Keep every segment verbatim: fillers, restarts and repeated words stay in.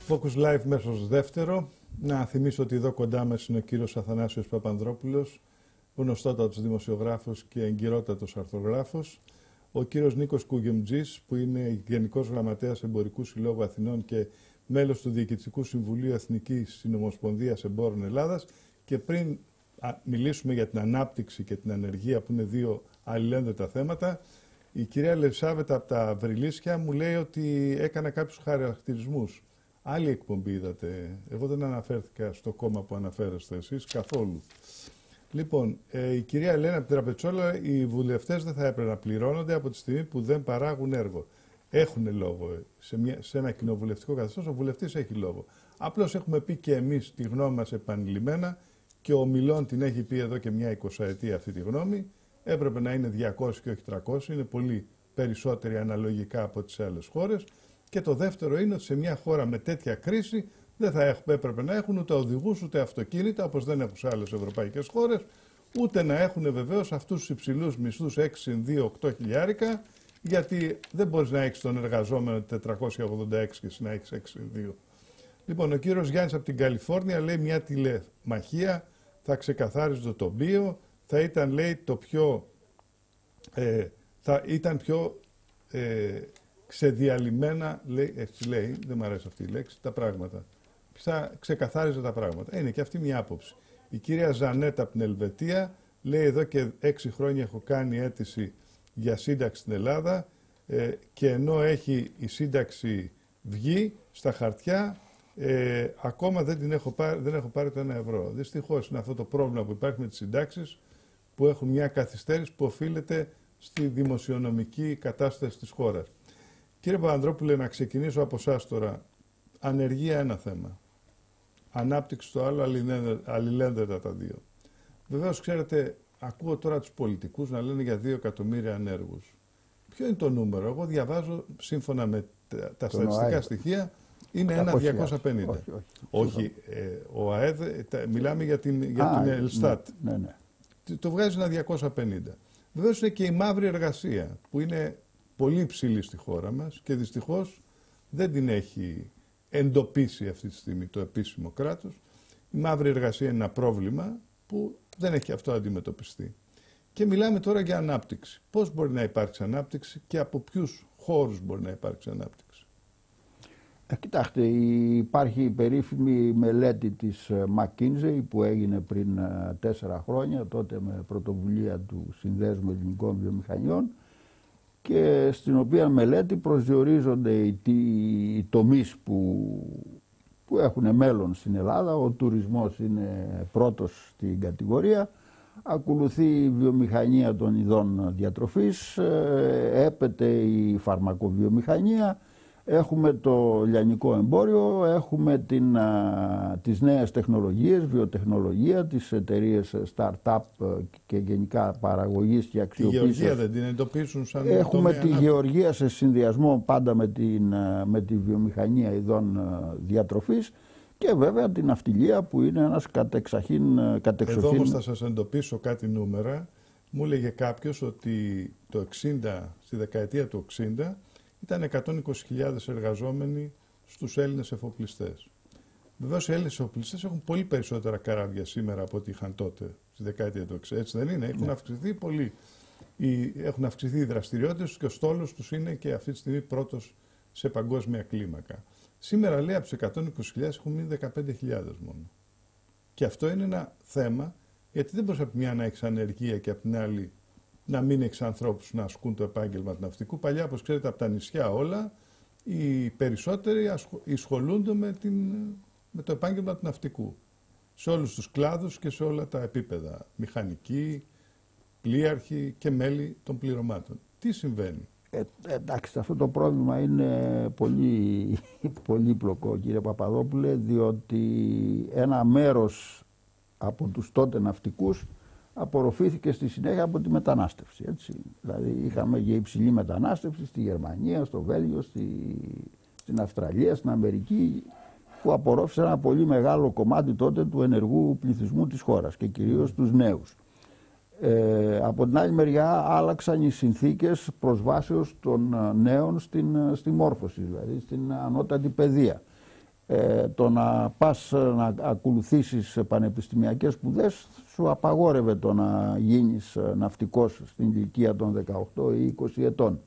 Focus Live μέσος δεύτερο. Να θυμίσω ότι εδώ κοντά μας είναι ο κύριος Αθανάσιος Παπανδρόπουλος, γνωστότατος δημοσιογράφος και εγκυρότατος αρθρογράφος. Ο κύριος Νίκος Κουγεμτζής, που είναι Γενικός Γραμματέας Εμπορικού Συλλόγου Αθηνών και μέλος του Διοικητικού Συμβουλίου Εθνικής Συνομοσπονδίας Εμπόρων Ελλάδας. Και πριν μιλήσουμε για την ανάπτυξη και την ανεργία, που είναι δύο αλληλένδετα θέματα, η κυρία Λευσάβετα από τα Βρυλίσια μου λέει ότι έκανα κάποιους χαρακτηρισμούς. Άλλη εκπομπή είδατε. Εγώ δεν αναφέρθηκα στο κόμμα που αναφέρεστε εσείς καθόλου. Λοιπόν, ε, η κυρία Ελένα από την Τραπετσόλα, οι βουλευτές δεν θα έπρεπε να πληρώνονται από τη στιγμή που δεν παράγουν έργο. Έχουν λόγο. Σε, μια, σε ένα κοινοβουλευτικό καθεστώς ο βουλευτής έχει λόγο. Απλώς έχουμε πει και εμείς τη γνώμη μας επανειλημμένα και ο Μιλών την έχει πει εδώ και μια εικοσαετία αυτή τη γνώμη. Έπρεπε να είναι διακόσιοι και όχι τριακόσιοι, είναι πολύ περισσότεροι αναλογικά από τις άλλες χώρες. Και το δεύτερο είναι ότι σε μια χώρα με τέτοια κρίση δεν θα έχουμε, έπρεπε να έχουν ούτε οδηγούς ούτε αυτοκίνητα, όπως δεν έχουν σε άλλες ευρωπαϊκές χώρες, ούτε να έχουν βεβαίως αυτούς τους υψηλούς μισθούς έξι, δύο, οκτώ χιλιάρικα, γιατί δεν μπορείς να έχεις τον εργαζόμενο τετρακόσια ογδόντα έξι και εσύ να έχεις έξι, δύο. Λοιπόν, ο κύριος Γιάννης από την Καλιφόρνια λέει μια τηλεμαχία, θα ξεκαθάριζε το τοπίο, θα ήταν, λέει, το πιο, ε, θα ήταν πιο ε, ξεδιαλυμένα, λέει, έτσι λέει, δεν μου αρέσει αυτή η λέξη, τα πράγματα. Θα ξεκαθάριζε τα πράγματα. Είναι και αυτή μια άποψη. Η κυρία Ζανέτα από την Ελβετία λέει, εδώ και έξι χρόνια έχω κάνει αίτηση για σύνταξη στην Ελλάδα ε, και ενώ έχει η σύνταξη βγει στα χαρτιά, ε, ακόμα δεν, την έχω πάρει, δεν έχω πάρει το ένα ευρώ. Δυστυχώς είναι αυτό το πρόβλημα που υπάρχει με τις συντάξεις, που έχουν μια καθυστέρηση που οφείλεται στη δημοσιονομική κατάσταση της χώρας. Κύριε Παπανδρόπουλε, να ξεκινήσω από εσάς τώρα. Ανεργία ένα θέμα. Ανάπτυξη το άλλο, αλληλένδετα τα δύο. Βεβαίως, ξέρετε, ακούω τώρα τους πολιτικούς να λένε για δύο εκατομμύρια ανέργους. Ποιο είναι το νούμερο? Εγώ διαβάζω, σύμφωνα με τα, τα στατιστικά ΑΕΔ. Στοιχεία, είναι ένα διακόσια πενήντα. Όχι, όχι. όχι ε, ο ΑΕΔ, τα, μιλάμε για την, για Α, την Ελστάτ. Ναι, ναι, ναι. Το βγάζει ένα διακόσια πενήντα. Βεβαίως είναι και η μαύρη εργασία, που είναι πολύ υψηλή στη χώρα μας και δυστυχώς δεν την έχει εντοπίσει αυτή τη στιγμή το επίσημο κράτος. Η μαύρη εργασία είναι ένα πρόβλημα που δεν έχει αυτό αντιμετωπιστεί. Και μιλάμε τώρα για ανάπτυξη. Πώς μπορεί να υπάρξει ανάπτυξη και από ποιους χώρους μπορεί να υπάρξει ανάπτυξη? Ε, κοιτάξτε, υπάρχει η περίφημη μελέτη της McKinsey που έγινε πριν τέσσερα χρόνια, τότε με πρωτοβουλία του Συνδέσμου Ελληνικών Βιομηχανιών, και στην οποία μελέτη προσδιορίζονται οι, οι τομείς που, που έχουν μέλλον στην Ελλάδα. Ο τουρισμός είναι πρώτος στην κατηγορία, ακολουθεί η βιομηχανία των ειδών διατροφής, έπεται η φαρμακοβιομηχανία, έχουμε το λιανικό εμπόριο, έχουμε την, α, τις νέες τεχνολογίες, βιοτεχνολογία, τις εταιρείες start-up και γενικά παραγωγής και αξιοποίησης. Τη γεωργία δεν την εντοπίσουν σαν Έχουμε τη γεωργία σε συνδυασμό πάντα με, την, με τη βιομηχανία ειδών διατροφής και βέβαια την ναυτιλία που είναι ένας κατεξαχήν, κατεξοχήν... Εδώ όμως θα σας εντοπίσω κάτι νούμερα. Μου έλεγε κάποιος ότι το εξήντα, στη δεκαετία του εξήντα ήταν εκατόν είκοσι χιλιάδες εργαζόμενοι στους Έλληνες εφοπλιστές. Βεβαίως οι Έλληνες εφοπλιστές έχουν πολύ περισσότερα καράβια σήμερα από ό,τι είχαν τότε, στη δεκαετία του εξήντα. Έτσι δεν είναι? Έχουν ναι. αυξηθεί πολύ. Οι, έχουν αυξηθεί οι δραστηριότητες και ο στόλος τους είναι και αυτή τη στιγμή πρώτος σε παγκόσμια κλίμακα. Σήμερα, λέει, από τους εκατόν είκοσι χιλιάδες έχουν μείνει δεκαπέντε χιλιάδες μόνο. Και αυτό είναι ένα θέμα, γιατί δεν μπορείς από τη μια να έχεις ανεργία και από την άλλη να μην έχεις ανθρώπους να ασκούν το επάγγελμα του ναυτικού. Παλιά, όπως ξέρετε, από τα νησιά όλα, οι περισσότεροι ασχολούνται με, την, με το επάγγελμα του ναυτικού. Σε όλους τους κλάδους και σε όλα τα επίπεδα. Μηχανικοί, πλοίαρχοι και μέλη των πληρωμάτων. Τι συμβαίνει? Ε, εντάξει, αυτό το πρόβλημα είναι πολύ πολύπλοκο, κύριε Παπαδόπουλε, διότι ένα μέρος από τους τότε ναυτικούς απορροφήθηκε στη συνέχεια από τη μετανάστευση. Έτσι. Δηλαδή είχαμε και υψηλή μετανάστευση στη Γερμανία, στο Βέλγιο, στη, στην Αυστραλία, στην Αμερική, που απορρόφησε ένα πολύ μεγάλο κομμάτι τότε του ενεργού πληθυσμού της χώρας και κυρίως τους νέους. Ε, από την άλλη μεριά άλλαξαν οι συνθήκες προσβάσεως των νέων στην, στη μόρφωση, δηλαδή στην ανώτατη παιδεία. Ε, το να πας να ακολουθήσεις πανεπιστημιακές σπουδές σου απαγόρευε το να γίνεις ναυτικός στην ηλικία των δεκαοκτώ ή είκοσι ετών.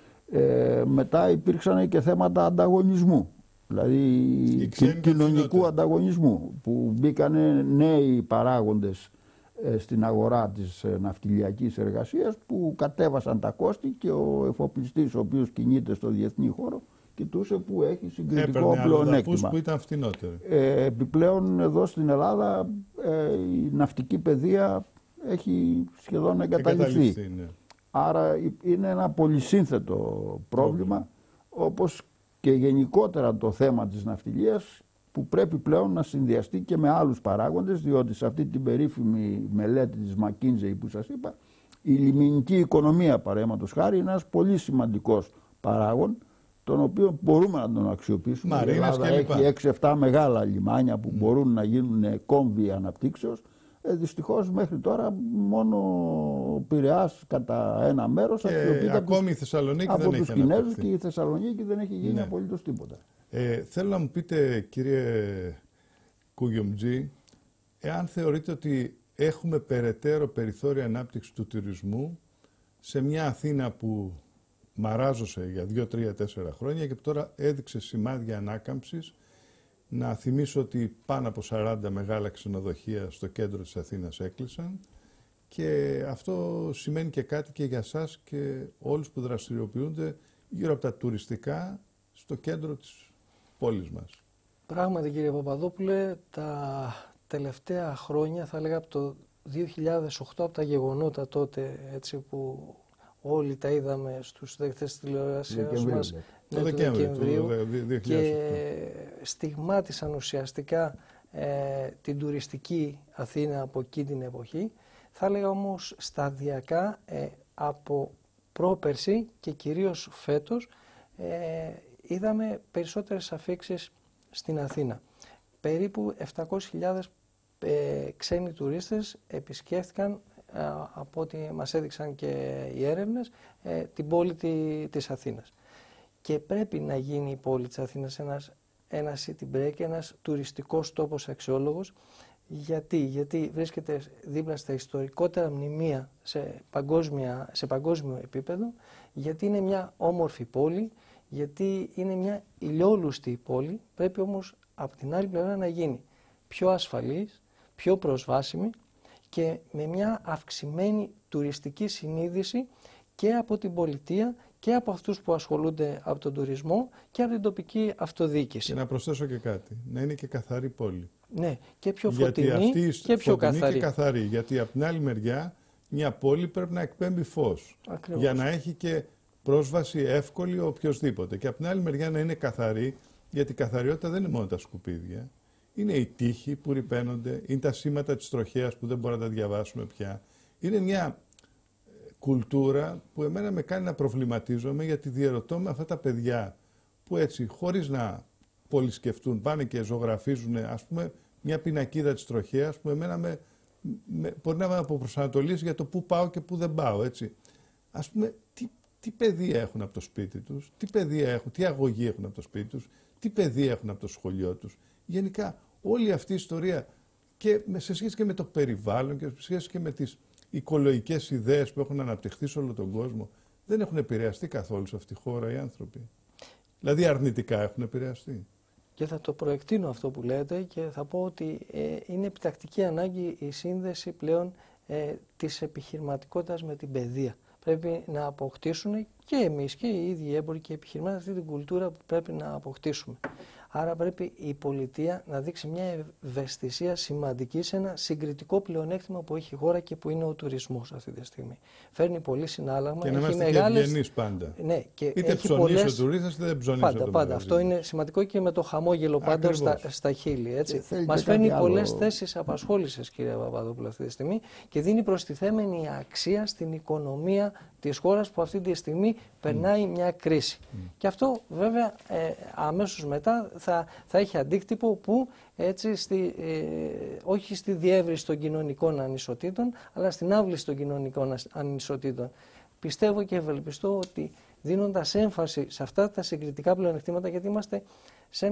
Ε, μετά υπήρξαν και θέματα ανταγωνισμού, δηλαδή κοινωνικού ανταγωνισμού, που μπήκαν νέοι παράγοντες ε, στην αγορά της ε, ναυτιλιακής εργασίας, που κατέβασαν τα κόστη, και ο εφοπλιστής ο οποίος κινείται στο διεθνή χώρο κοιτούσε που έχει συγκριτικό πλεονέκτημα. Που ήταν φτηνότεροι. Ε, επιπλέον εδώ στην Ελλάδα ε, η ναυτική παιδεία έχει σχεδόν εγκαταλειφθεί. Ναι. Άρα είναι ένα πολυσύνθετο πρόβλημα, όπως και γενικότερα το θέμα της ναυτιλίας, που πρέπει πλέον να συνδυαστεί και με άλλους παράγοντες, διότι σε αυτή την περίφημη μελέτη της McKinsey που σας είπα, η λιμενική οικονομία, παραδείγματος χάρη, είναι ένας πολύ σημαντικός παράγον, τον οποίο μπορούμε να τον αξιοποιήσουμε. Μαρίνας, η Ελλάδα έχει έξι εφτά μεγάλα λιμάνια που mm. μπορούν να γίνουν κόμβοι αναπτύξεως. Ε, δυστυχώς μέχρι τώρα μόνο ο Πειραιάς κατά ένα μέρος αξιοποιείται ακόμη η Θεσσαλονίκη από δεν τους έχει Κινέζους, και η Θεσσαλονίκη δεν έχει γίνει ναι. απολύτως τίποτα. Ε, θέλω να μου πείτε, κύριε Κουγιομτζή, εάν θεωρείτε ότι έχουμε περαιτέρω περιθώρια ανάπτυξη του τουρισμού σε μια Αθήνα που μαράζωσε για δύο, τρία, τέσσερα χρόνια και που τώρα έδειξε σημάδια ανάκαμψης. Να θυμίσω ότι πάνω από σαράντα μεγάλα ξενοδοχεία στο κέντρο της Αθήνας έκλεισαν, και αυτό σημαίνει και κάτι και για σας και όλους που δραστηριοποιούνται γύρω από τα τουριστικά στο κέντρο της πόλης μας. Πράγματι, κύριε Παπαδόπουλε, τα τελευταία χρόνια, θα λέγα από το δύο χιλιάδες οκτώ, από τα γεγονότα τότε, έτσι, που όλοι τα είδαμε στους δέκτες της τηλεοράσης μας, το Δεκέμβριο, και στιγμάτισαν ουσιαστικά ε, την τουριστική Αθήνα από εκείνη την εποχή. Θα έλεγα όμως σταδιακά ε, από πρόπερση και κυρίως φέτος ε, είδαμε περισσότερες αφίξεις στην Αθήνα. Περίπου επτακόσιες χιλιάδες ε, ξένοι τουρίστες επισκέφθηκαν, από ό,τι μας έδειξαν και οι έρευνες, την πόλη της Αθήνας. Και πρέπει να γίνει η πόλη της Αθήνας ένας, ένα city break, ένας τουριστικός τόπος αξιόλογος. Γιατί, γιατί βρίσκεται δίπλα στα ιστορικότερα μνημεία σε, παγκόσμια, σε παγκόσμιο επίπεδο, γιατί είναι μια όμορφη πόλη, γιατί είναι μια ηλιόλουστη πόλη, πρέπει όμως από την άλλη πλευρά να γίνει πιο ασφαλής, πιο προσβάσιμη, και με μια αυξημένη τουριστική συνείδηση και από την πολιτεία και από αυτούς που ασχολούνται από τον τουρισμό και από την τοπική αυτοδιοίκηση. Και να προσθέσω και κάτι, να είναι και καθαρή πόλη. Ναι, και πιο φωτεινή, γιατί αυτή και πιο καθαρή. Και καθαρή. Γιατί από την άλλη μεριά μια πόλη πρέπει να εκπέμπει φως. Ακριβώς. Για να έχει και πρόσβαση εύκολη οποιοσδήποτε. Και από την άλλη μεριά να είναι καθαρή, γιατί η καθαριότητα δεν είναι μόνο τα σκουπίδια. Είναι οι τείχοι που ρυπαίνονται, είναι τα σήματα της τροχέας που δεν μπορούμε να τα διαβάσουμε πια. Είναι μια κουλτούρα που εμένα με κάνει να προβληματίζομαι, γιατί διαρωτώ με αυτά τα παιδιά που έτσι χωρίς να πολυσκεφτούν πάνε και ζωγραφίζουν, ας πούμε, μια πινακίδα της τροχέας που εμένα με, με, μπορεί να με αποπροσανατολίσει για το πού πάω και πού δεν πάω, έτσι. Ας πούμε, τι, τι παιδεία έχουν από το σπίτι τους, τι παιδεία έχουν, τι αγωγή έχουν από το σπίτι τους, τι παιδεία έχουν από το σχολείο τους. Γενικά όλη αυτή η ιστορία, και σε σχέση και με το περιβάλλον και σε σχέση και με τις οικολογικές ιδέες που έχουν αναπτυχθεί σε όλο τον κόσμο, δεν έχουν επηρεαστεί καθόλου σε αυτή τη χώρα οι άνθρωποι. Δηλαδή αρνητικά έχουν επηρεαστεί. Και θα το προεκτείνω αυτό που λέτε και θα πω ότι ε, είναι επιτακτική ανάγκη η σύνδεση πλέον ε, της επιχειρηματικότητας με την παιδεία. Πρέπει να αποκτήσουν και εμείς και οι ίδιοι έμποροι και οι επιχειρηματίες αυτή την κουλτούρα που πρέπει να αποκτήσουμε. Άρα πρέπει η πολιτεία να δείξει μια ευαισθησία σημαντική σε ένα συγκριτικό πλεονέκτημα που έχει η χώρα και που είναι ο τουρισμός αυτή τη στιγμή. Φέρνει πολύ συνάλλαγμα. Και να έχει είμαστε μεγάλες... και ευγενείς πάντα. Ναι, και είτε έχει ψωνίσει πολλές... ο τουρίστας, είτε δεν ψωνίσει πάντα, ο πάντα. Αυτό είναι σημαντικό και με το χαμόγελο πάντα στα, στα χείλη. Έτσι. Μας φέρνει πολλές άλλο... θέσεις απασχόλησης, κύριε Παπαδόπουλο, αυτή τη στιγμή και δίνει προστιθέμενη αξία στην οικονομία της χώρας που αυτή τη στιγμή περνάει mm. μια κρίση. Mm. Και αυτό βέβαια ε, αμέσως μετά θα, θα έχει αντίκτυπο που έτσι στη, ε, όχι στη διεύρυνση των κοινωνικών ανισοτήτων, αλλά στην άβληση των κοινωνικών ανισοτήτων. Πιστεύω και ευελπιστώ ότι δίνοντας έμφαση σε αυτά τα συγκριτικά πλεονεκτήματα, γιατί είμαστε σε ένα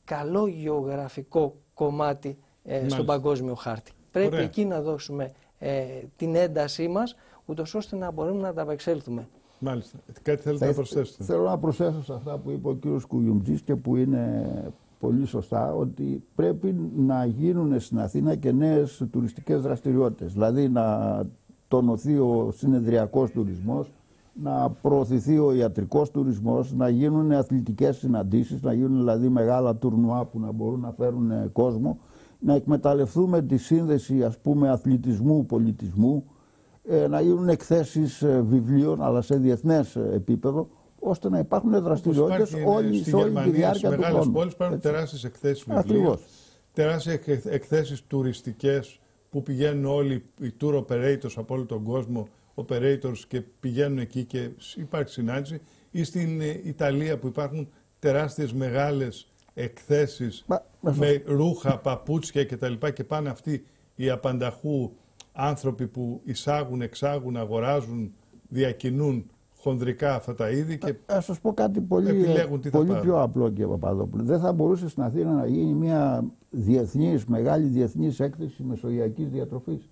καλό γεωγραφικό κομμάτι ε, στον παγκόσμιο χάρτη. Πρέπει Ωραία. εκεί να δώσουμε ε, την έντασή μας, ούτως ώστε να μπορούμε να ανταπεξέλθουμε. Μάλιστα. Κάτι θέλετε Θα, να προσθέσετε? Θέλω να προσθέσω σε αυτά που είπε ο κύριος Κουγιουμτζής και που είναι πολύ σωστά, ότι πρέπει να γίνουν στην Αθήνα και νέες τουριστικές δραστηριότητες. Δηλαδή να τονωθεί ο συνεδριακός τουρισμός, να προωθηθεί ο ιατρικός τουρισμός, να γίνουν αθλητικές συναντήσεις, να γίνουν δηλαδή μεγάλα τουρνουά που να μπορούν να φέρουν κόσμο, να εκμεταλλευτούμε τη σύνδεση, ας πούμε, αθλητισμού, πολιτισμού, να γίνουν εκθέσεις βιβλίων αλλά σε διεθνές επίπεδο, ώστε να υπάρχουν δραστηριότητες όλη, σε όλη τη διάρκεια του χρόνου. Στις μεγάλες πόλεις υπάρχουν τεράστιες εκθέσεις βιβλίων, τεράστιες εκθέσεις τουριστικές που πηγαίνουν όλοι οι tour operators από όλο τον κόσμο, operators, και πηγαίνουν εκεί και υπάρχει συνάντηση, ή στην Ιταλία που υπάρχουν τεράστιες μεγάλες εκθέσεις Μα, με ρούχα, παπούτσια κτλ. Και, και πάνε αυτοί οι απανταχού άνθρωποι που εισάγουν, εξάγουν, αγοράζουν, διακινούν χονδρικά αυτά τα είδη και θα σας πω κάτι πολύ, πολύ πιο απλό, κύριε Παπαδόπουλο. Δεν θα μπορούσε στην Αθήνα να γίνει μια διεθνής, μεγάλη διεθνής έκθεση μεσογειακής διατροφής,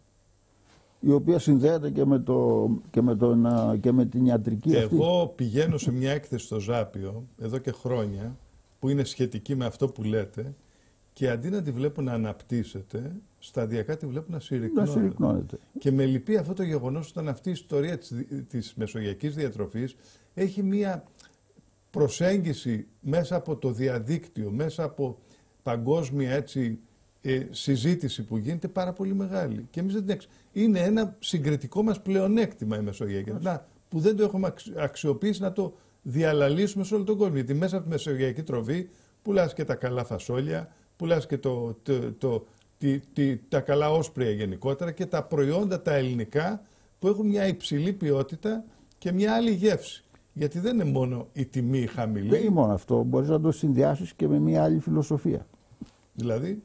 η οποία συνδέεται και με, το, και με, τον, και με την ιατρική και αυτή. Εγώ πηγαίνω σε μια έκθεση στο Ζάπιο εδώ και χρόνια που είναι σχετική με αυτό που λέτε, και αντί να τη βλέπω να αναπτύσσεται, σταδιακά τη βλέπω να συρρυκνώνεται. Να συρρυκνώνεται. Και με λυπεί αυτό το γεγονός, όταν αυτή η ιστορία της, της μεσογειακής διατροφής έχει μία προσέγγιση μέσα από το διαδίκτυο, μέσα από παγκόσμια έτσι, ε, συζήτηση που γίνεται πάρα πολύ μεγάλη. Και εμείς δεν την εξ... Είναι ένα συγκριτικό μας πλεονέκτημα η μεσογειακή. Να, που δεν το έχουμε αξιοποιήσει να το διαλαλήσουμε σε όλο τον κόσμο. Γιατί μέσα από τη μεσογειακή τροφή πουλάς και τα καλά φασόλια, πουλάς και το, το, το, το, τη, τη, τα καλά όσπρια γενικότερα και τα προϊόντα τα ελληνικά που έχουν μια υψηλή ποιότητα και μια άλλη γεύση. Γιατί δεν είναι μόνο η τιμή χαμηλή. Δεν είναι μόνο αυτό. Μπορείς να το συνδυάσεις και με μια άλλη φιλοσοφία. Δηλαδή?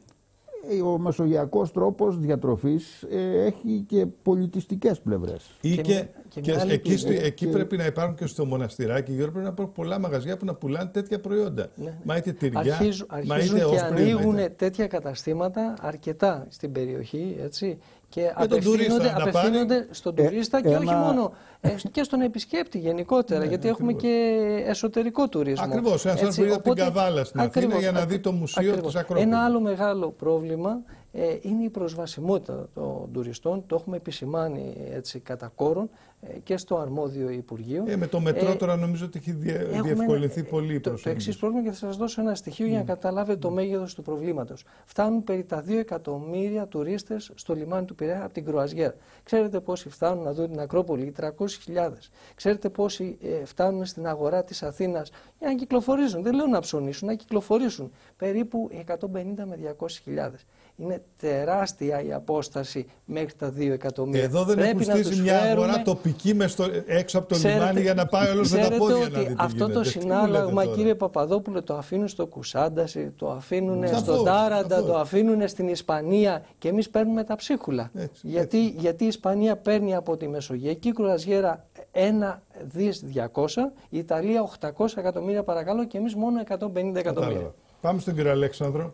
Ο μεσογειακός τρόπος διατροφής ε, έχει και πολιτιστικές πλευρές. Ή και, και, και, και εκεί, και, εκεί και... πρέπει να υπάρχουν και στο μοναστηράκι, Γιώργο, πρέπει να υπάρχουν πολλά μαγαζιά που να πουλάνε τέτοια προϊόντα. Ναι. Μα είτε τυριά, Αρχίζουν, μα αρχίζουν είτε και όσπρια, ανοίγουν είτε... τέτοια καταστήματα αρκετά στην περιοχή, έτσι. Και με απευθύνονται, απευθύνονται στον ε, τουρίστα και ένα... όχι μόνο, ε, και στον επισκέπτη γενικότερα, ναι, γιατί ακριβώς. Έχουμε και εσωτερικό τουρισμό. Ακριβώς, ένας άνθρωπος πήγε από την Καβάλα στην ακριβώς, Αθήνα για να δει το μουσείο ακριβώς. της Ακρόπολης. Ένα άλλο μεγάλο πρόβλημα ε, είναι η προσβασιμότητα των τουριστών. Το έχουμε επισημάνει έτσι, κατά κόρον ε, και στο αρμόδιο Υπουργείο. Ε, με το μετρό ε, τώρα νομίζω ότι έχει διευκολυνθεί ένα, πολύ η το, το εξής πρόβλημα, και θα σας δώσω ένα στοιχείο mm. για να καταλάβετε το μέγεθος του προβλήματος. Φτάνουν περί τα δύο εκατομμύρια τουρίστες στο λιμάνι του Πειραιά από την Κρουαζιέρα. Ξέρετε πόσοι φτάνουν να δουν την Ακρόπολη? Οι τριακόσιες χιλιάδες. Ξέρετε πόσοι ε, φτάνουν στην αγορά της Αθήνας για να κυκλοφορήσουν? Δεν λέω να ψωνίσουν, να κυκλοφορήσουν. Περίπου εκατόν πενήντα με διακόσιες χιλιάδες. Είναι τεράστια η απόσταση μέχρι τα δύο εκατομμύρια. Εδώ δεν έχουν στήσει μια αγορά τοπική μες στο, έξω από το ξέρετε, λιμάνι για να πάει όλος με τα πόδια να δει. Ότι αυτό γίνεται. Το συνάλλαγμα, κύριε Παπαδόπουλε, το αφήνουν στο Κουσάνταση, το αφήνουν στον Τάραντα, το αφήνουν στην Ισπανία και εμείς παίρνουμε τα ψίχουλα. Έτσι, γιατί, έτσι. γιατί η Ισπανία παίρνει από τη μεσογειακή κρουαζιέρα ένα δισεκατομμύρια διακόσια, η Ιταλία οκτακόσια εκατομμύρια παρακαλώ και εμείς μόνο εκατόν πενήντα εκατομμύρια. Πάμε στον κύριο Αλέξανδρο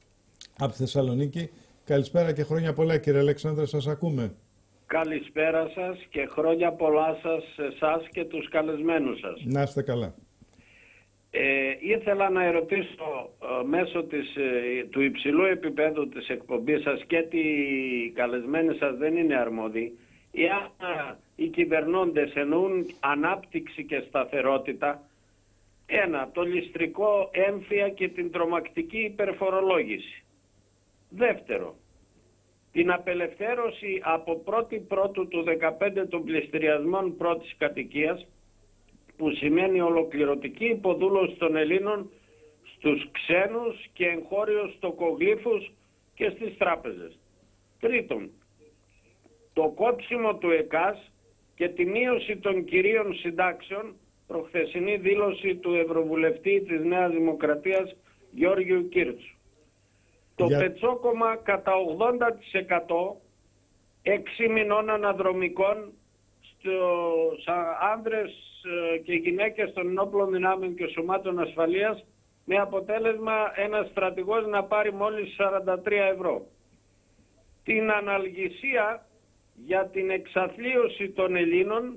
από τη Θεσσαλονίκη. Καλησπέρα και χρόνια πολλά, κύριε Αλέξανδρε, σας ακούμε. Καλησπέρα σας και χρόνια πολλά σας, εσάς και τους καλεσμένους σας. Να είστε καλά. Ε, ήθελα να ερωτήσω ε, μέσω της, ε, του υψηλού επίπεδου της εκπομπής σας, και ότι οι καλεσμένοι σας δεν είναι αρμόδιοι, εάν οι κυβερνώντες εννοούν ανάπτυξη και σταθερότητα, ένα, το ληστρικό έμφυα και την τρομακτική υπερφορολόγηση. Δεύτερο, την απελευθέρωση από πρώτη πρώτου του δεκαπέντε των πληστηριασμών πρώτης κατοικίας, που σημαίνει ολοκληρωτική υποδούλωση των Ελλήνων στους ξένους και εγχώριους τοκογλύφους και στις τράπεζες. Τρίτον, το κόψιμο του ΕΚΑΣ και τη μείωση των κυρίων συντάξεων, προχθεσινή δήλωση του Ευρωβουλευτή της Νέας Δημοκρατίας Γιώργιου Κύρτσου. Το Για... πετσόκομα κατά ογδόντα τοις εκατό έξι μηνών αναδρομικών στους άνδρες και γυναίκες των ενόπλων δυνάμεων και σωμάτων ασφαλείας με αποτέλεσμα ένας στρατηγός να πάρει μόλις σαράντα τρία ευρώ. Την αναλγησία για την εξαθλίωση των Ελλήνων,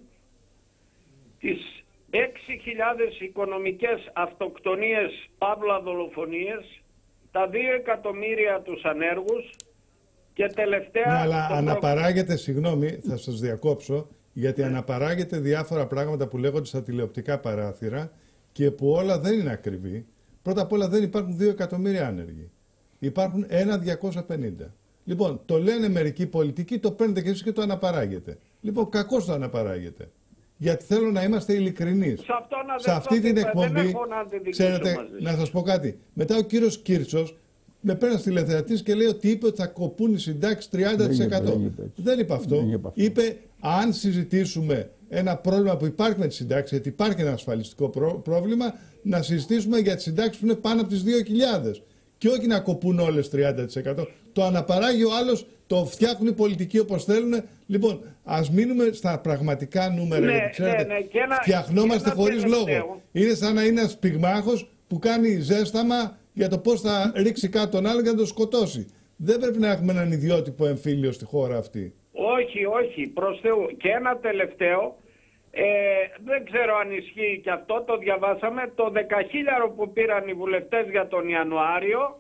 τις έξι χιλιάδες οικονομικές αυτοκτονίες παύλα δολοφονίες, τα δύο εκατομμύρια τους ανέργους και τελευταία... Ναι, αλλά το αναπαράγεται, προ... συγγνώμη, θα σας διακόψω, γιατί ναι. αναπαράγεται διάφορα πράγματα που λέγονται στα τηλεοπτικά παράθυρα και που όλα δεν είναι ακριβή. Πρώτα απ' όλα δεν υπάρχουν δύο εκατομμύρια άνεργοι. Υπάρχουν ένα διακόσια πενήντα. Λοιπόν, το λένε μερικοί πολιτικοί, το παίρνετε και εσείς και το αναπαράγετε. Λοιπόν, κακώς το αναπαράγετε. Γιατί θέλω να είμαστε ειλικρινείς. Σε, αυτό να σε αυτή την εκπομπή, να ξέρετε, να σας πω κάτι. Μετά ο κύριος Κίρτσος με παίρνει τηλεθεατής και λέει ότι είπε ότι θα κοπούν οι συντάξεις τριάντα τοις εκατό. Δεν είπε, δεν είπε αυτό. Δεν είπε, αυτό. είπε αν συζητήσουμε ένα πρόβλημα που υπάρχει με τις συντάξεις, γιατί υπάρχει ένα ασφαλιστικό πρό, πρόβλημα, να συζητήσουμε για τις συντάξεις που είναι πάνω από τις δύο χιλιάδες. Και όχι να κοπούν όλες τριάντα τοις εκατό. Το αναπαράγει ο άλλος, το φτιάχνουν οι πολιτικοί όπως θέλουν. Λοιπόν, ας μείνουμε στα πραγματικά νούμερα. Ναι, γιατί ξέρετε, ναι, ναι. Και ένα, φτιαχνόμαστε και χωρίς λόγο. Είναι σαν να είναι ένας πυγμάχος που κάνει ζέσταμα για το πώς θα ρίξει κάτω τον άλλο για να τον σκοτώσει. Δεν πρέπει να έχουμε έναν ιδιότυπο εμφύλιο στη χώρα αυτή. Όχι, όχι, προς Θεού. Και ένα τελευταίο, ε, δεν ξέρω αν ισχύει και αυτό, το διαβάσαμε, το δεκαχίλιαρο που πήραν οι βουλευτές για τον Ιανουάριο,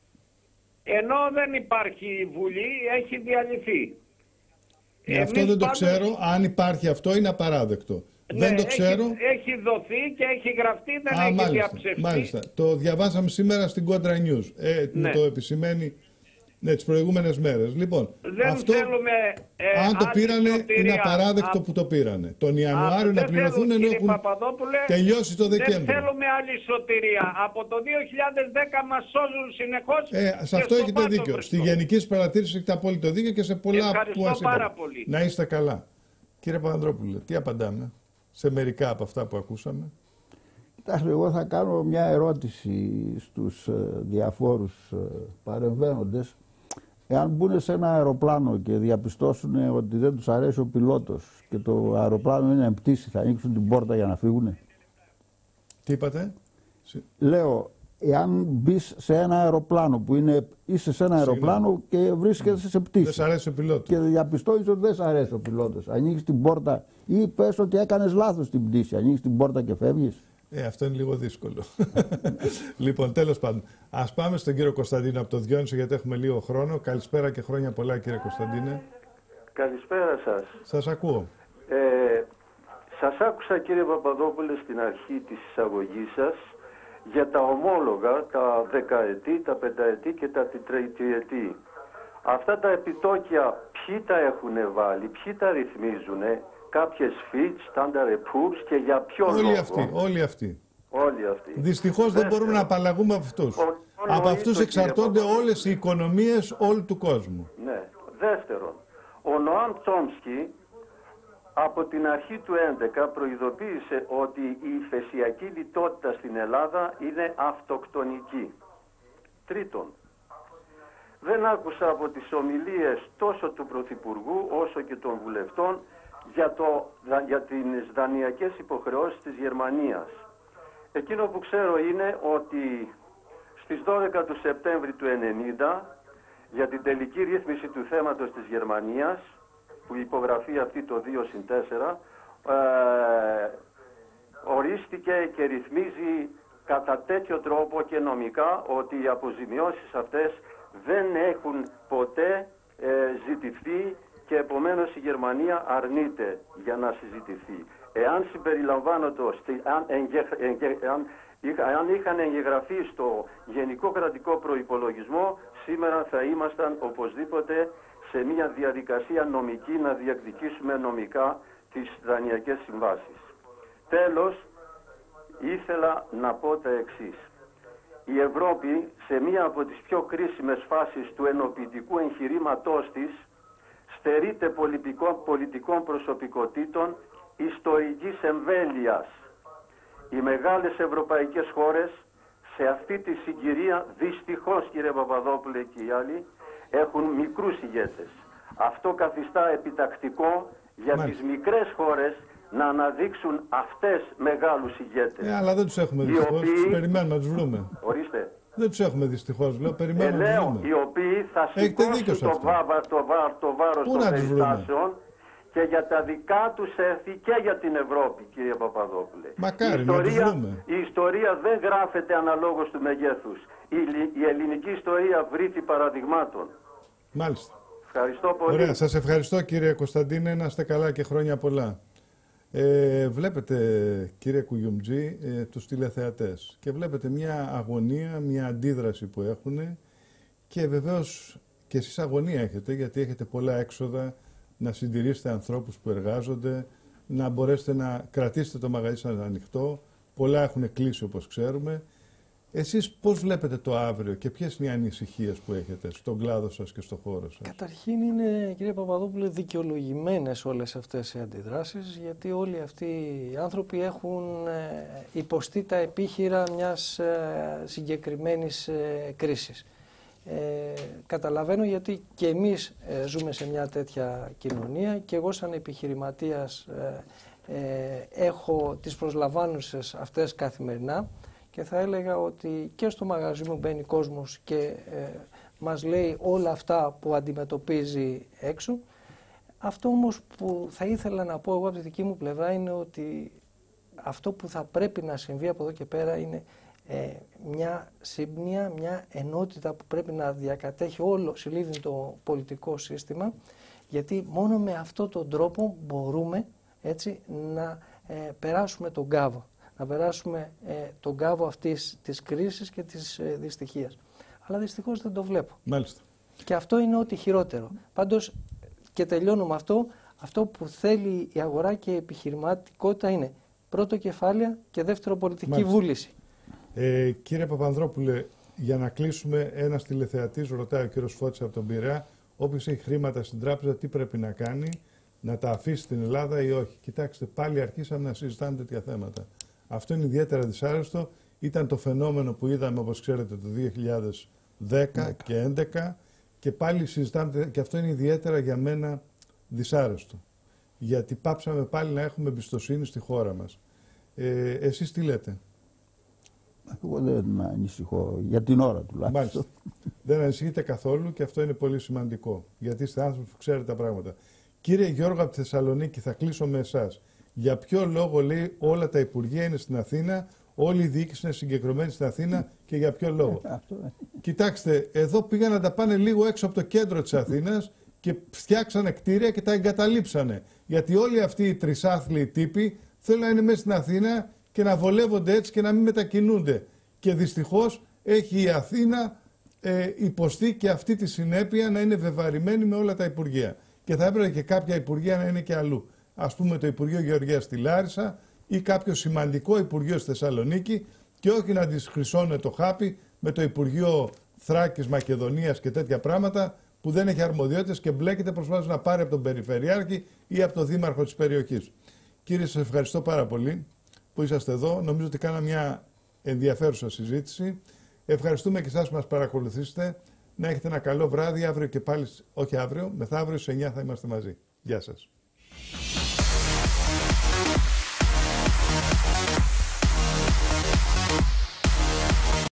ενώ δεν υπάρχει Βουλή, έχει διαλυθεί. Ε, αυτό δεν το πάντως... ξέρω, αν υπάρχει αυτό είναι απαράδεκτο. Ναι, δεν το έχει, ξέρω. Έχει δοθεί και έχει γραφτεί, δεν Α, έχει μάλιστα, διαψευστεί. Μάλιστα, το διαβάσαμε σήμερα στην Contra News. Ε, ναι. Το επισημαίνει ναι, τις προηγούμενες μέρες. Λοιπόν, δεν αυτό, θέλουμε, ε, αν το πήρανε, σωτηρία, είναι απαράδεκτο α, που το πήρανε. Τον Ιανουάριο α, να πληρωθούν ενώ έχουν τελειώσει το Δεκέμβριο. Δεν θέλουμε άλλη σωτηρία. Από το δύο χιλιάδες δέκα μας σώζουν συνεχώς. Ε, σε αυτό έχετε δίκιο. Χριστό. Στη γενική παρατήρηση έχετε απόλυτο δίκιο και σε πολλά Ευχαριστώ που σας πάρα πολύ. Να είστε καλά. Κύριε Παπανδρόπουλε, τι απαντάμε σε μερικά από αυτά που ακούσαμε? Κοιτάξτε, εγώ θα κάνω μια ερώτηση στους διαφόρους παρεμβαίνοντες. Εάν μπουν σε ένα αεροπλάνο και διαπιστώσουν ότι δεν τους αρέσει ο πιλότος και το αεροπλάνο είναι πτήση, θα ανοίξουν την πόρτα για να φύγουνε? Τι είπατε? Λέω, εάν μπει σε ένα αεροπλάνο που είναι, είσαι σε ένα αεροπλάνο και βρίσκεσαι σε πτήση. Δεν σ' αρέσει ο πιλότος. Και διαπιστώνεις ότι δεν σ' αρέσει ο πιλότος. Ανοίγεις την πόρτα ή πες ότι έκανες λάθος την πτήση. Ανοίγεις την πόρτα και φεύγεις. Ε, αυτό είναι λίγο δύσκολο. Λοιπόν, τέλος πάντων, ας πάμε στον κύριο Κωνσταντίνο από το Διόνυσο, γιατί έχουμε λίγο χρόνο. Καλησπέρα και χρόνια πολλά, κύριε Κωνσταντίνε. Καλησπέρα σας. Σας ακούω. Ε, σας άκουσα, κύριε Παπαδόπουλε, στην αρχή της εισαγωγής σας για τα ομόλογα, τα δεκαετή, τα πενταετή και τα τετραετή. Αυτά τα επιτόκια ποιοι τα έχουν βάλει, ποιοι τα ρυθμίζουνε? Κάποιες Fitch, Standard and Poor's και για ποιο όλοι λόγο? Αυτοί, όλοι αυτοί. Όλοι αυτοί. Δυστυχώς δεν μπορούμε να απαλλαγούμε από αυτούς. Ο, από αυτούς εξαρτώνται όλες οι οικονομίες όλου του κόσμου. Ναι. Δεύτερον, ο Νοάμ Τσόμσκι από την αρχή του έντεκα προειδοποίησε ότι η υφεσιακή λιτότητα στην Ελλάδα είναι αυτοκτονική. Τρίτον, δεν άκουσα από τις ομιλίες τόσο του Πρωθυπουργού όσο και των βουλευτών για, το, για τις δανειακές υποχρεώσεις της Γερμανίας. Εκείνο που ξέρω είναι ότι στις δώδεκα του Σεπτέμβρη του ενενήντα, για την τελική ρύθμιση του θέματος της Γερμανίας, που υπογραφεί αυτή το δύο συν τέσσερα, ε, ορίστηκε και ρυθμίζει κατά τέτοιο τρόπο και νομικά ότι οι αποζημιώσεις αυτές δεν έχουν ποτέ ε, ζητηθεί και επομένως η Γερμανία αρνείται για να συζητηθεί. Εάν συμπεριλαμβάνονται, αν, εγγε, εγγε, αν, αν είχαν εγγεγραφεί στο Γενικό Κρατικό Προϋπολογισμό, σήμερα θα ήμασταν οπωσδήποτε σε μια διαδικασία νομική να διεκδικήσουμε νομικά τις δανειακές συμβάσεις. Τέλος, ήθελα να πω τα εξής. Η Ευρώπη σε μία από τις πιο κρίσιμες φάσεις του ενοποιητικού εγχειρήματός της στερείται πολιτικών, πολιτικών προσωπικότητων ιστορικής εμβέλειας. Οι μεγάλες ευρωπαϊκές χώρες σε αυτή τη συγκυρία, δυστυχώς κύριε Παπαδόπουλε και οι άλλοι, έχουν μικρούς ηγέτες. Αυτό καθιστά επιτακτικό για Μάλιστα. τις μικρές χώρες να αναδείξουν αυτές μεγάλους ηγέτες. Ε, αλλά δεν τους έχουμε δυστυχώς, οποίοι... τους περιμένουμε να τους βρούμε. Ορίστε. Δεν τους έχουμε δυστυχώς, λέω, περιμένουμε ε, να λέω, τους βρούμε. οι οποίοι θα σηκώσουν το, βάβα, το, βά, το βάρος των περιστάσεων και για τα δικά τους έθη και για την Ευρώπη, κύριε Παπαδόπουλε. Μακάρι, η ιστορία, να τους βρούμε. Η ιστορία δεν γράφεται αναλόγως του μεγέθους. Η, η ελληνική ιστορία βρήθη παραδειγμάτων. Μάλιστα. Ευχαριστώ πολύ. Ωραία, σας ευχαριστώ κύριε Κωνσταντίνε, να είστε καλά και χρόνια πολλά. Ε, βλέπετε κύριε Κουγιουμτζή ε, τους τηλεθεατές και βλέπετε μια αγωνία, μια αντίδραση που έχουν και βεβαίως και εσείς αγωνία έχετε, γιατί έχετε πολλά έξοδα να συντηρήσετε ανθρώπους που εργάζονται, να μπορέσετε να κρατήσετε το μαγαζί σας ανοιχτό, πολλά έχουν κλείσει όπως ξέρουμε. Εσείς πώς βλέπετε το αύριο και ποιες είναι οι ανησυχίες που έχετε στον κλάδο σας και στον χώρο σας? Καταρχήν είναι, κύριε Παπαδόπουλε, δικαιολογημένες όλες αυτές οι αντιδράσεις, γιατί όλοι αυτοί οι άνθρωποι έχουν υποστεί τα επίχειρα μιας συγκεκριμένης κρίσης. Ε, καταλαβαίνω, γιατί και εμείς ε, ζούμε σε μια τέτοια κοινωνία και εγώ σαν επιχειρηματίας ε, ε, έχω τις προσλαμβάνουσες αυτές καθημερινά. Και θα έλεγα ότι και στο μαγαζί μου μπαίνει κόσμος και ε, μας λέει όλα αυτά που αντιμετωπίζει έξω. Αυτό όμως που θα ήθελα να πω εγώ από τη δική μου πλευρά είναι ότι αυτό που θα πρέπει να συμβεί από εδώ και πέρα είναι ε, μια σύμπνοια, μια ενότητα που πρέπει να διακατέχει όλο συλλήβδιν το πολιτικό σύστημα, γιατί μόνο με αυτόν τον τρόπο μπορούμε έτσι να ε, περάσουμε τον κάβο. να περάσουμε ε, τον κάβο αυτής της κρίσης και της ε, δυστυχίας. Αλλά δυστυχώς δεν το βλέπω. Μάλιστα. Και αυτό είναι ό,τι χειρότερο. Πάντως, και τελειώνω με αυτό, αυτό που θέλει η αγορά και η επιχειρηματικότητα είναι πρώτο κεφάλαια και δεύτερο πολιτική Μάλιστα. βούληση. Ε, κύριε Παπανδρόπουλε, για να κλείσουμε, ένας τηλεθεατής ρωτάει ο κύριος Φώτης από τον Πειραιά, όποιος έχει χρήματα στην τράπεζα, τι πρέπει να κάνει, να τα αφήσει στην Ελλάδα ή όχι? Κοιτάξτε, πάλι αρχίσαμε να συζητάμε τέτοια θέματα. Αυτό είναι ιδιαίτερα δυσάρεστο. Ήταν το φαινόμενο που είδαμε, όπως ξέρετε, το δύο χιλιάδες δέκα και δύο χιλιάδες έντεκα και πάλι συζητάμε, και αυτό είναι ιδιαίτερα για μένα δυσάρεστο. Γιατί πάψαμε πάλι να έχουμε εμπιστοσύνη στη χώρα μας. Ε, εσείς τι λέτε? Εγώ δεν ανησυχώ για την ώρα τουλάχιστον. Μάλιστα. Δεν ανησυχείτε καθόλου και αυτό είναι πολύ σημαντικό. Γιατί είστε άνθρωποι που ξέρετε τα πράγματα. Κύριε Γιώργο από τη Θεσσαλονίκη, θα κλείσω με εσάς. Για ποιο λόγο, λέει, όλα τα υπουργεία είναι στην Αθήνα, όλη η διοίκηση είναι συγκεκριμένη στην Αθήνα και για ποιο λόγο? Κοιτάξτε, εδώ πήγαν να τα πάνε λίγο έξω από το κέντρο της Αθήνας και φτιάξανε κτίρια και τα εγκαταλείψανε. Γιατί όλοι αυτοί οι τρισάθλιοι τύποι θέλουν να είναι μέσα στην Αθήνα και να βολεύονται έτσι και να μην μετακινούνται. Και δυστυχώς έχει η Αθήνα ε, υποστεί και αυτή τη συνέπεια, να είναι βεβαρημένη με όλα τα υπουργεία. Και θα έπρεπε και κάποια υπουργεία να είναι και αλλού. Ας πούμε το Υπουργείο Γεωργίας στη Λάρισα ή κάποιο σημαντικό Υπουργείο στη Θεσσαλονίκη, και όχι να τις χρυσώνε το χάπι με το Υπουργείο Θράκης, Μακεδονίας και τέτοια πράγματα που δεν έχει αρμοδιότητες και μπλέκεται προσπάθησε να πάρει από τον Περιφερειάρχη ή από τον Δήμαρχο της περιοχής. Κύριε, σας ευχαριστώ πάρα πολύ που είσαστε εδώ. Νομίζω ότι κάναμε μια ενδιαφέρουσα συζήτηση. Ευχαριστούμε και εσάς που μας παρακολουθήσετε. Να έχετε ένα καλό βράδυ. Αύριο και πάλι, όχι αύριο, μεθαύριο στις εννιά θα είμαστε μαζί. Γεια σας.